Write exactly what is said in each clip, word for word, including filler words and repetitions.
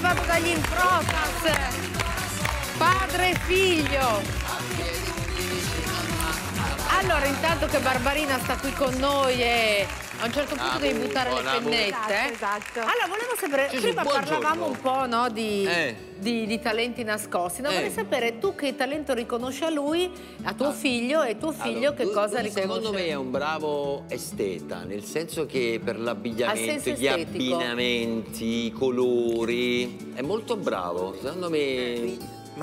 vado dagli Improtas, padre e figlio. Allora, intanto che Barbarina sta qui con noi e a un certo punto ah, devi buttare le pennette. Esatto, esatto. Allora, volevo sapere, sì, prima parlavamo un po', no, di, eh. di, di talenti nascosti. No, eh. Vorrei sapere tu che talento riconosci a lui, a tuo ah. figlio, e tuo figlio allora, che cosa riconosce? Secondo me è un bravo esteta, nel senso che per l'abbigliamento, gli abbinamenti, i colori, è molto bravo. Secondo me... Eh.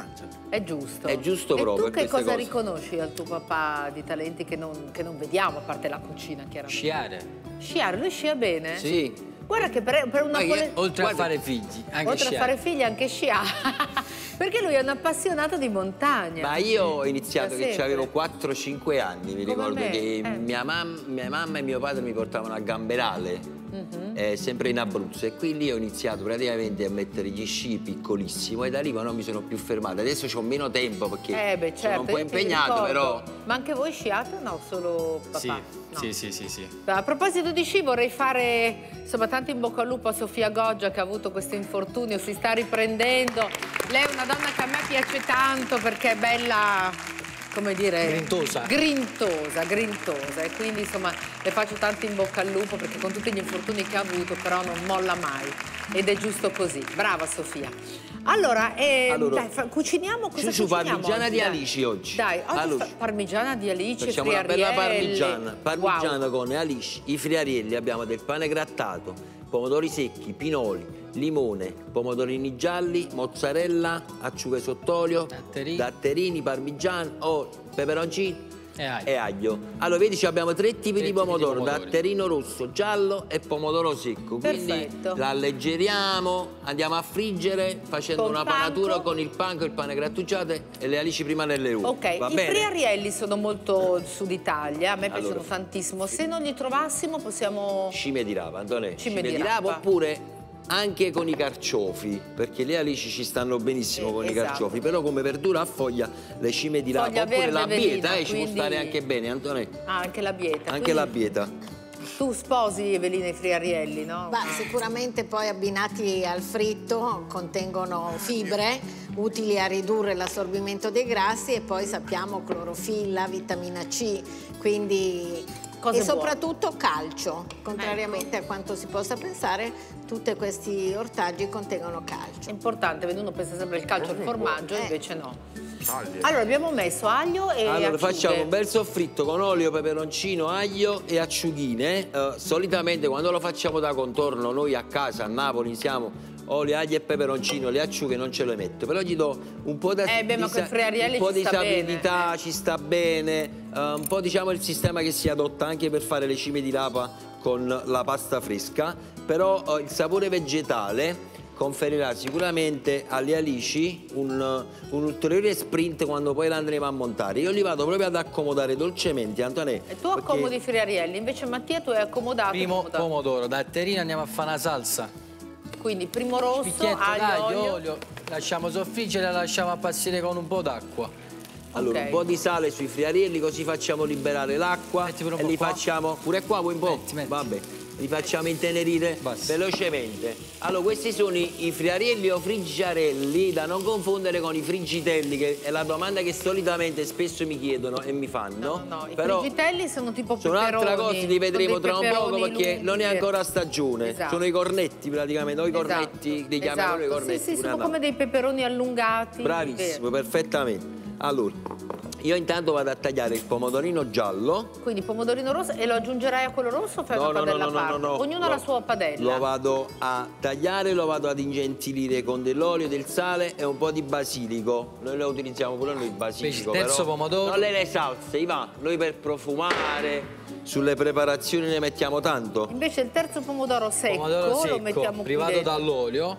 È giusto. È giusto e proprio. E tu che cosa cose. riconosci al tuo papà di talenti che non, che non vediamo, a parte la cucina, chiaramente? Sciare. Sciare, lui scia bene? Sì. Guarda che per, per una... Che, oltre Guarda, a fare figli, anche Oltre sciare. a fare figli, anche sciare. Perché lui è un appassionato di montagna. Ma io ho iniziato che avevo quattro cinque anni, mi Come ricordo me. che eh. mia, mam mia mamma e mio padre mi portavano a Gamberale. Mm-hmm. eh, sempre in Abruzzo, e qui lì ho iniziato praticamente a mettere gli sci piccolissimo e da lì ma non mi sono più fermato. Adesso ho meno tempo perché eh beh, certo, sono un po' impegnato, però... Ma anche voi sciate o no? Solo papà? Sì, no. sì, sì, sì, sì. A proposito di sci vorrei fare, insomma, tanto in bocca al lupo a Sofia Goggia che ha avuto questo infortunio, si sta riprendendo. Lei è una donna che a me piace tanto perché è bella... come dire... Grintosa. Grintosa, grintosa. E quindi, insomma, le faccio tanto in bocca al lupo perché con tutti gli infortuni che ha avuto, però non molla mai. Ed è giusto così. Brava, Sofia. Allora, eh, allora dai, fa, cuciniamo cosa su, su parmigiana oggi, di dai. alici oggi. Dai, oggi allora, parmigiana di alici, facciamo una bella parmigiana. Parmigiana wow. con alici, i friarielli, abbiamo del pane grattato, pomodori secchi, pinoli, limone, pomodorini gialli, mozzarella, acciughe sott'olio, datterini, datterini parmigiano, oh, peperoncini e aglio. e aglio. Allora vedi abbiamo tre tipi tre di pomodoro, tipi di datterino rosso, giallo e pomodoro secco. Quindi perfetto. la alleggeriamo, andiamo a friggere facendo con una panco. panatura con il panco, il pane grattugiato e le alici prima nelle uova. Ok, va i bene? friarielli sono molto Sud Italia, a me piacciono allora, tantissimo. Se non li trovassimo possiamo... Cime di rapa, Antonella. Cime, Cime di, di rapa. rapa oppure anche con i carciofi, perché le alici ci stanno benissimo eh, con esatto. i carciofi, però come verdura a foglia le cime di rapa, foglia oppure la velina, bieta, eh, quindi... ci può stare anche bene, Antonella. Ah, anche la bieta. Anche quindi... la bieta. Tu sposi, Evelina, i friarielli, no? Beh, sicuramente poi abbinati al fritto contengono fibre utili a ridurre l'assorbimento dei grassi e poi sappiamo clorofilla, vitamina C, quindi... Cose e soprattutto buone. Calcio, contrariamente ecco. a quanto si possa pensare, tutti questi ortaggi contengono calcio. È importante, uno pensa sempre al calcio al formaggio, eh. invece no. Aglio. Allora abbiamo messo aglio e allora acciughe. Facciamo un bel soffritto con olio, peperoncino, aglio e acciughine. Uh, solitamente quando lo facciamo da contorno, noi a casa a Napoli siamo olio, aglio e peperoncino, le acciughe non ce le metto, però gli do un po' di, eh beh, ma un po' di sapidità, ci sta bene, uh, un po' diciamo il sistema che si adotta anche per fare le cime di rapa con la pasta fresca, però uh, il sapore vegetale conferirà sicuramente alle alici un, un ulteriore sprint quando poi le andremo a montare. Io li vado proprio ad accomodare dolcemente, Antonella. E tu accomodi i friarielli, invece Mattia tu hai accomodato. Primo accomodato. pomodoro, datterino, andiamo a fare una salsa. Quindi primo rosso, aglio, olio. olio, lasciamo soffriggere e la lasciamo appassire con un po' d'acqua. Allora okay. un po' di sale sui friarielli, così facciamo liberare l'acqua e li qua. facciamo pure qua, vuoi un po'? Metti, metti. Vabbè. Li facciamo intenerire Basta. velocemente. Allora, questi sono i, i friarielli o friggiarelli, da non confondere con i friggitelli, che è la domanda che solitamente spesso mi chiedono e mi fanno. No, no, i Però friggitelli sono tipo sono peperoni. altra cosa, li vedremo tra un poco perché lunghi, non è ancora stagione. Esatto. Sono i cornetti praticamente, o i esatto. cornetti, li chiamano esatto. i cornetti. Sì, sì, sono come dei peperoni allungati. Bravissimo, perfettamente. Allora, io intanto vado a tagliare il pomodorino giallo. Quindi pomodorino rosso, e lo aggiungerai a quello rosso o fai no, una no, padella no, no, a parte? no, no, no. Ognuno ha la sua padella. Lo vado a tagliare, lo vado ad ingentilire con dell'olio, del sale e un po' di basilico. Noi lo utilizziamo pure noi il basilico. Il terzo però pomodoro. Non le salse, Iva. Noi per profumare, sulle preparazioni ne mettiamo tanto. Invece il terzo pomodoro secco, pomodoro secco lo mettiamo privato qui dall'olio,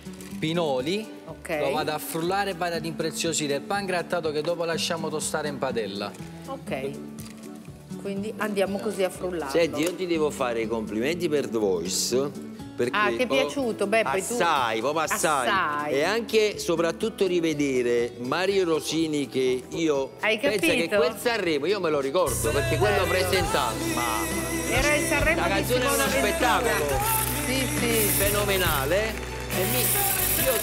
pinoli. Okay. Lo vado a frullare e vado ad impreziosire il pan grattato che dopo lasciamo tostare in padella. Ok, quindi andiamo così a frullarlo. Senti, io ti devo fare i complimenti per The Voice. Perché ah, ti è piaciuto? Beh, poi assai, tu... proprio assai. assai. E anche, soprattutto, rivedere Mario Rosini, che io Hai penso capito? che quel Sanremo, io me lo ricordo, perché quello presentato, mamma mia. Era il Sanremo la di canzone è uno Simona spettacolo Ventura. Sì, sì. fenomenale. E mi, io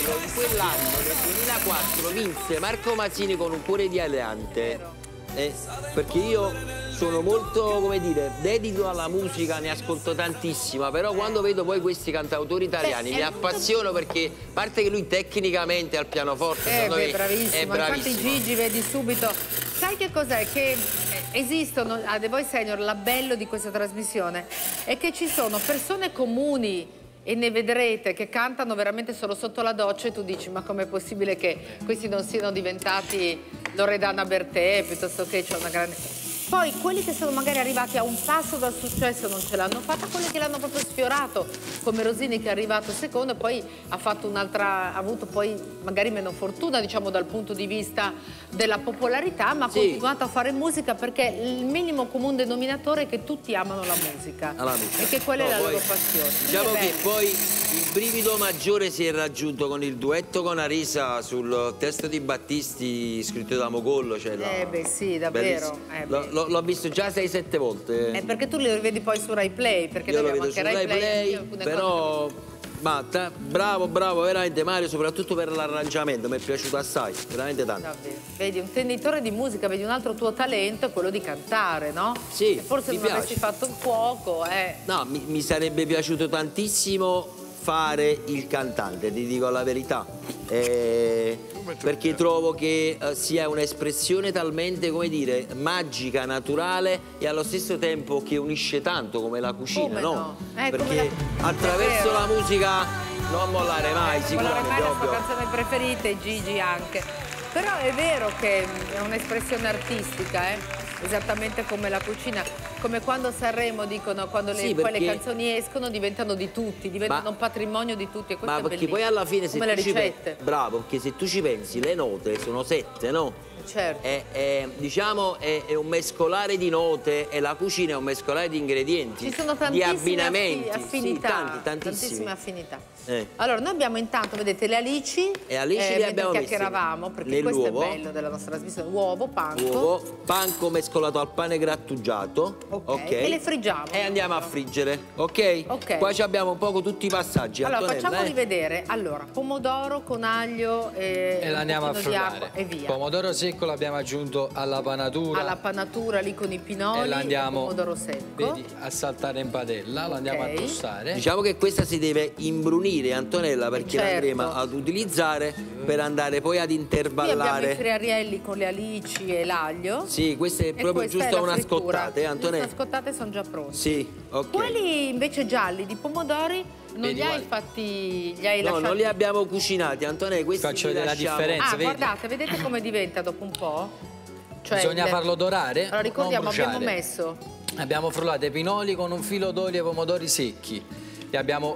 Carlo in quell'anno, nel duemilaquattro, vinse Marco Mazzini con Un cuore di Aleante. Eh, perché io sono molto, come dire, dedito alla musica, ne ascolto tantissima, però quando vedo poi questi cantautori italiani beh, mi appassiono perché, a parte che lui tecnicamente al pianoforte Eh, beh, è bravissimo. è bravissimo. Infatti Gigi vedi subito. Sai che cos'è? Che esistono, a The Voice Senior, la bello di questa trasmissione è che ci sono persone comuni, e ne vedrete, che cantano veramente solo sotto la doccia e tu dici ma com'è possibile che questi non siano diventati Loredana Bertè piuttosto che c'è una grande... Poi quelli che sono magari arrivati a un passo dal successo non ce l'hanno fatta, quelli che l'hanno proprio sfiorato, come Rosini che è arrivato secondo e poi ha fatto un'altra, ha avuto poi magari meno fortuna diciamo dal punto di vista della popolarità, ma ha sì. continuato a fare musica perché il minimo comune denominatore è che tutti amano la musica, Alla musica. e che quella No, è la poi, loro passione. Diciamo Quindi è che bello. poi il brivido maggiore si è raggiunto con il duetto con Arisa sul testo di Battisti scritto da Mogollo. Cioè la... Eh beh sì, davvero. Eh, L'ho- beh. l'ho l'ho visto già sei sette volte. Eh, perché tu li vedi poi su Rai Play, perché Io noi lo abbiamo vedo anche su Rai Rai Play, Play, alcune però ma, ta- bravo, bravo veramente Mario, soprattutto per l'arrangiamento, mi è piaciuto assai, veramente tanto. Davvero. Vedi, un tenditore di musica, vedi un altro tuo talento è quello di cantare, no? Sì, e forse mi non piace. avessi fatto il cuoco, eh. No, mi, mi sarebbe piaciuto tantissimo fare il cantante, ti dico la verità, eh, perché trovo che eh, sia un'espressione talmente, come dire, magica, naturale e allo stesso tempo che unisce tanto come la cucina, Come no? no? Eh, come perché la- attraverso davvero. la musica non mollare mai, Quella sicuramente, ormai è la sua ovvio. canzone preferita e Gigi anche. Però è vero che è un'espressione artistica, eh? Esattamente come la cucina, come quando a Sanremo dicono quando le, Sì, poi perché- le canzoni escono diventano di tutti, diventano Ma- un patrimonio di tutti e questo Ma è perché bellissimo. poi alla fine se come le tu ci pensi, ricette. bravo, perché se tu ci pensi le note sono sette, no? Certo. È, è, diciamo è, è un mescolare di note e la cucina è un mescolare di ingredienti, Ci sono di tantissime abbinamenti, affi- affinità, sì, tanti, tantissimi. tantissime affinità. Eh. Allora, noi abbiamo intanto, vedete, le alici, E alici le mentre abbiamo messe chiacchieravamo, perché questo è nell'uovo. bello della nostra trasmissione, uovo, panco. Uovo, panco mescolato al pane grattugiato, Ok, e le friggiamo. E andiamo a friggere, ok? Ok. Qua ci abbiamo un poco tutti i passaggi, Allora, Antonella, facciamoli eh? vedere. Allora, pomodoro con aglio e, E l'andiamo a un pochino di frullare. acqua e via. Pomodoro secco l'abbiamo aggiunto alla panatura. Alla panatura lì con i pinoli, e l'andiamo, pomodoro secco. vedi, a saltare in padella, lo andiamo Ok. a tostare. Diciamo che questa si deve imbrunire, Antonella, perché Certo. l'andremo ad utilizzare per andare poi ad Qui abbiamo i intervallare. friarielli con le alici e l'aglio. Sì, questa è E proprio questa è giusto la una frittura. scottata, eh, Antonella? Giusto, scottate sono già pronti. Sì, ok. Quelli invece gialli di pomodori non Vedi, li hai guarda. fatti, li hai No, lasciati? non li abbiamo cucinati, Antonella, questi Faccio li vedere la lasciamo. differenza. Ah, vedi? guardate, vedete come diventa dopo un po'? Cioè, Bisogna le- farlo dorare. Allora ricordiamo, non abbiamo bruciare. messo Abbiamo frullato i pinoli con un filo d'olio e pomodori secchi. Li abbiamo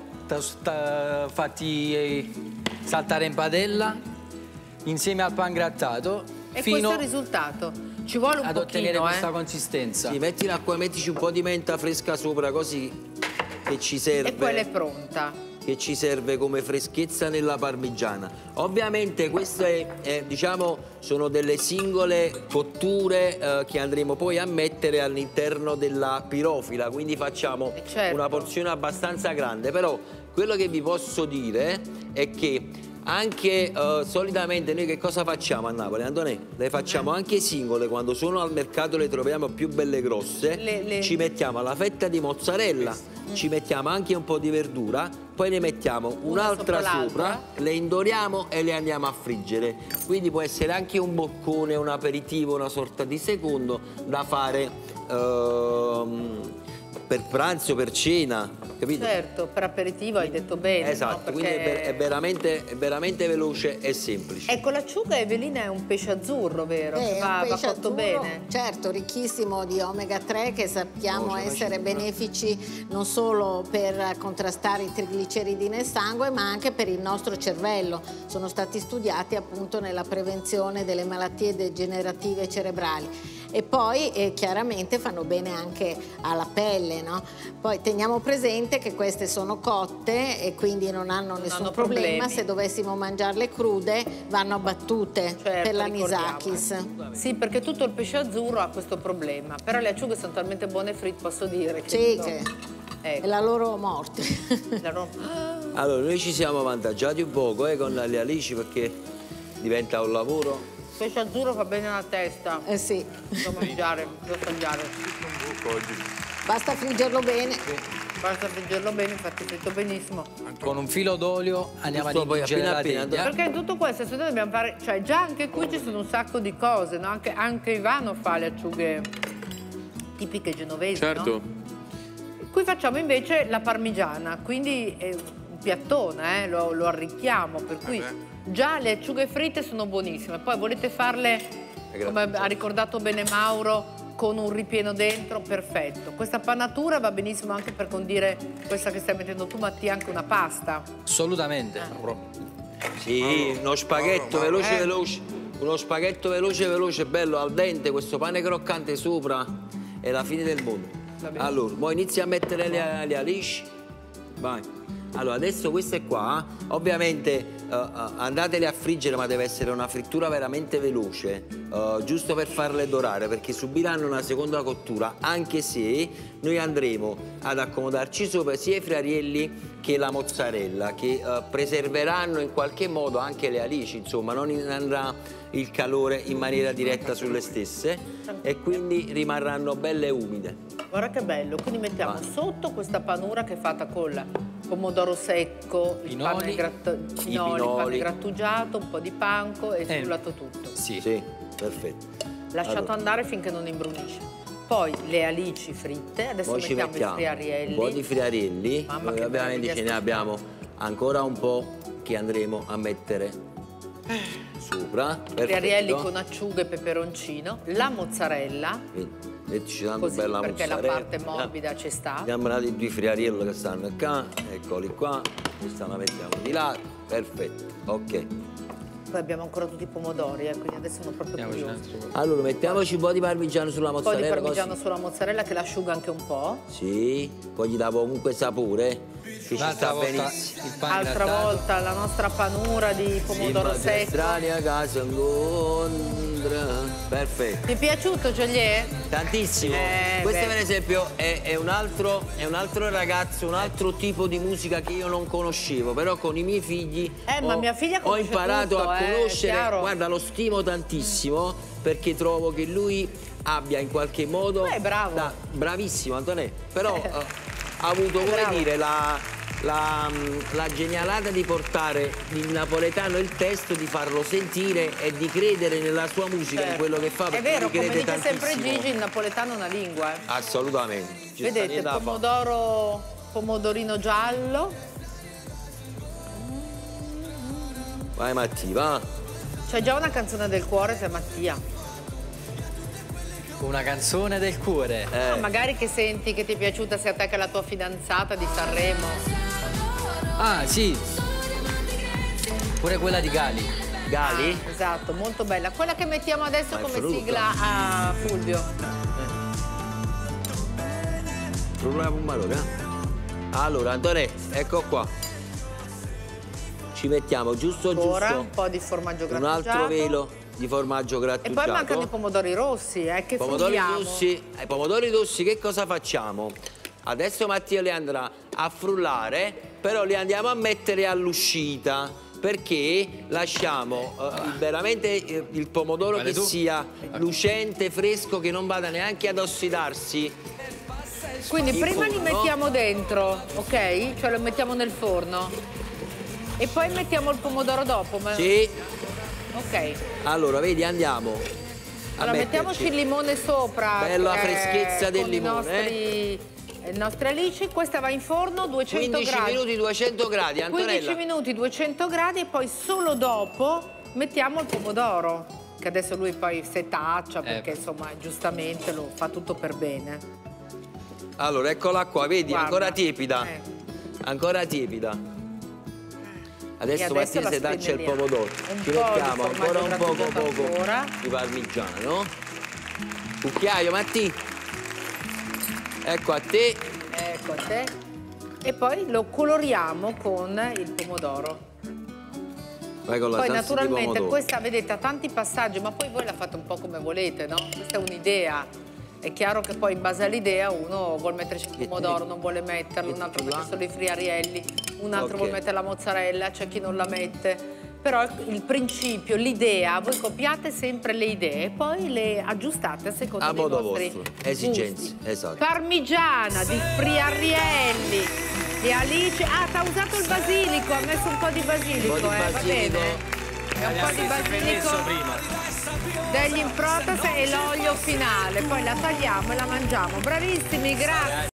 tosta- fatti eh, saltare in padella insieme al pan grattato e fino questo è il risultato. Ci vuole un ad ottenere pochino, questa eh? consistenza. Sì, metti l'acqua, mettici un po' di menta fresca sopra, così che ci serve. E quella è pronta. Che ci serve come freschezza nella parmigiana. Ovviamente queste è, diciamo, sono delle singole cotture eh, che andremo poi a mettere all'interno della pirofila, quindi facciamo Eh, certo. una porzione abbastanza grande, però quello che vi posso dire è che anche eh, solitamente noi che cosa facciamo a Napoli, Antonè? Le facciamo Eh. anche singole, quando sono al mercato le troviamo più belle grosse, Le- le- ci mettiamo la fetta di mozzarella, ci mettiamo anche un po' di verdura, poi ne mettiamo Una un'altra sopra sopra, l'altra. le indoriamo e le andiamo a friggere. Quindi può essere anche un boccone, un aperitivo, una sorta di secondo da fare ehm, per pranzo, per cena, capito? Certo, per aperitivo hai detto bene. Esatto, no? quindi è, ver- Perché- è veramente, è veramente veloce e semplice. Ecco, l'acciuga Evelina è un pesce azzurro, vero? Eh, Che è va, un va pesce cotto azzurro, bene. certo, ricchissimo di omega tre che sappiamo Oh, c'è una essere cifra. benefici non solo per contrastare i trigliceridi nel sangue ma anche per il nostro cervello. Sono stati studiati appunto nella prevenzione delle malattie degenerative cerebrali. E poi eh, chiaramente fanno bene anche alla pelle, no? Poi teniamo presente che queste sono cotte e quindi non hanno nessun hanno problema. problemi. Se dovessimo mangiarle crude vanno abbattute Certo, per ricordiamo. l'anisakis. Sì, perché tutto il pesce azzurro ha questo problema. Però le acciughe sono talmente buone fritte, posso dire. Che Sì, dico- che Ecco. è la loro morte. La ro- Ah, Allora, noi ci siamo avvantaggiati un poco eh, con le alici perché diventa un lavoro. Il pesce azzurro fa bene alla testa. Eh sì. Da mangiare, da tagliare. Basta friggerlo bene. Basta friggerlo bene, infatti fritto benissimo. Con un filo d'olio andiamo Giusto, a poi intingere la appena appena, teglia. Perché in tutto questo adesso noi dobbiamo fare, cioè già anche qui ci sono un sacco di cose, no? Anche, anche Ivano fa le acciughe tipiche genovesi, Certo. no? Qui facciamo invece la parmigiana, quindi è un piattone, eh? lo, lo arricchiamo, per cui già le acciughe fritte sono buonissime. Poi volete farle, come ha ricordato bene Mauro, con un ripieno dentro, perfetto. Questa pannatura va benissimo anche per condire questa che stai mettendo tu, Mattia, anche una pasta. Assolutamente. Sì, uno spaghetto Mauro, veloce eh. veloce, uno spaghetto veloce veloce, bello, al dente, questo pane croccante sopra, è la fine del mondo. Allora, poi inizia a mettere le, le alici, vai. Allora, adesso queste qua, ovviamente uh, uh, andatele a friggere, ma deve essere una frittura veramente veloce, uh, giusto per farle dorare, perché subiranno una seconda cottura, anche se noi andremo ad accomodarci sopra sia i friarielli che la mozzarella, che uh, preserveranno in qualche modo anche le alici, insomma, non andrà il calore in maniera diretta sulle stesse e quindi rimarranno belle umide. Guarda che bello, quindi mettiamo Va. sotto questa panura che è fatta con pomodoro secco, il Pinoli, pane, gratta... i pinoli, il pane pinoli. grattugiato, un po' di panco e Eh. frullato tutto. Sì. Sì, perfetto. Lasciato Allora. andare finché non imbrunisce. Poi le alici fritte, adesso Poi ci mettiamo, mettiamo i friarielli. un po' di friarielli, Mamma, poi che ovviamente meraviglia ce ne sta abbiamo ancora un po' che andremo a mettere sopra. Friarielli Perfetto. con acciughe e peperoncino, la mozzarella, Quindi, mettici tanto così, bella perché la mozzarella. parte morbida ci sta. Abbiamo dati due friarielli che stanno qua, eccoli qua, questa la mettiamo di là, perfetto, ok. Poi abbiamo ancora tutti i pomodori, eh, quindi adesso sono proprio Andiamoci un curiosa. altro po'. Allora mettiamoci un po' di parmigiano sulla Un po' di mozzarella. parmigiano così. sulla mozzarella che l'asciuga anche un po'. Sì, poi gli dà comunque sapore, che ci Un'altra sta volta benissimo. il pane Altra grattato. volta la nostra panura di pomodoro Sì, secco. strani a casa incontra. Perfetto. Ti è piaciuto, Gioglier? Tantissimo. Eh, Questo beh. per esempio è, è un altro, è un altro ragazzo, un altro tipo di musica che io non conoscevo, però con i miei figli Eh, ma ho, mia figlia ho conosce imparato tutto, a eh, conoscere, chiaro. guarda, lo stimo tantissimo perché trovo che lui abbia in qualche modo... Beh, bravo. da- bravissimo Antonello, però eh, ha avuto, come bravo. dire, la... La, la genialata di portare in napoletano il testo, di farlo sentire e di credere nella sua musica, in Certo. quello che fa, È perché vero, lui come crede dice sempre tantissimo. Gigi, il napoletano è una lingua. eh. Assolutamente. Ci sta Vedete, niente da fare. pomodoro, pomodorino giallo. Vai Matti, va. C'è già una canzone del cuore, se è Mattia. Una canzone del cuore. Eh, Ah, magari che senti che ti è piaciuta sia a te che alla tua fidanzata di Sanremo. Ah, sì. Pure quella di Gali. Gali? Ah, esatto, molto bella. Quella che mettiamo adesso Ma è come frutta. sigla a Fulvio. Problema Pumarone, eh? Allora, Antonè, ecco qua. Ci mettiamo giusto Ora giusto un po' di formaggio un grattugiato. altro velo di formaggio E grattugiato. poi mancano i pomodori rossi, eh, che pomodori frulliamo. rossi. Ai pomodori rossi che cosa facciamo? Adesso Mattia li andrà a frullare, però li andiamo a mettere all'uscita, perché lasciamo eh, veramente eh, il pomodoro Vale che tu? sia lucente, fresco, che non vada neanche ad ossidarsi. Quindi in prima li forno. mettiamo dentro, ok? Cioè lo mettiamo nel forno. E poi mettiamo il pomodoro dopo. Ma... Sì. Ok. Allora, vedi, andiamo a Allora mettiamoci il metterci. limone sopra. Bella che è freschezza del con limone, I nostri, le nostre alici. Questa va in forno duecento quindici gradi. minuti duecento gradi, Antonella. quindici minuti duecento gradi e poi solo dopo mettiamo il pomodoro. Che adesso lui poi setaccia perché Eh. insomma giustamente lo fa tutto per bene. Allora, eccola qua, vedi, Guarda. ancora tiepida. Eh. Ancora tiepida. E Adesso adesso Mattia la se taccia il spennelliamo. pomodoro. Un Ci po' di mettiamo formaggio ancora un poco grattugiato poco ancora. di parmigiano. Cucchiaio, Matti. Ecco a te. Ecco a te. E poi lo coloriamo con il pomodoro. Vai con la Poi salsa di naturalmente pomodoro. questa, vedete, ha tanti passaggi, ma poi voi la fate un po' come volete, no? Questa è un'idea. È chiaro che poi in base all'idea uno vuole metterci il pomodoro, non vuole metterlo, un altro mette solo i friarielli. un altro Ok. vuole mettere la mozzarella, c'è chi non la mette. Però il principio, l'idea, voi copiate sempre le idee e poi le aggiustate a seconda A dei modo vostri vostro, esigenze, gusti. esatto. Parmigiana di Friarielli, di Alice. Ah, t'ha usato il basilico, ha messo un po' di basilico, Un po' di eh, va basilico. bene? E un po' di basilico degli improtas e l'olio finale, poi la tagliamo e la mangiamo. Bravissimi, grazie.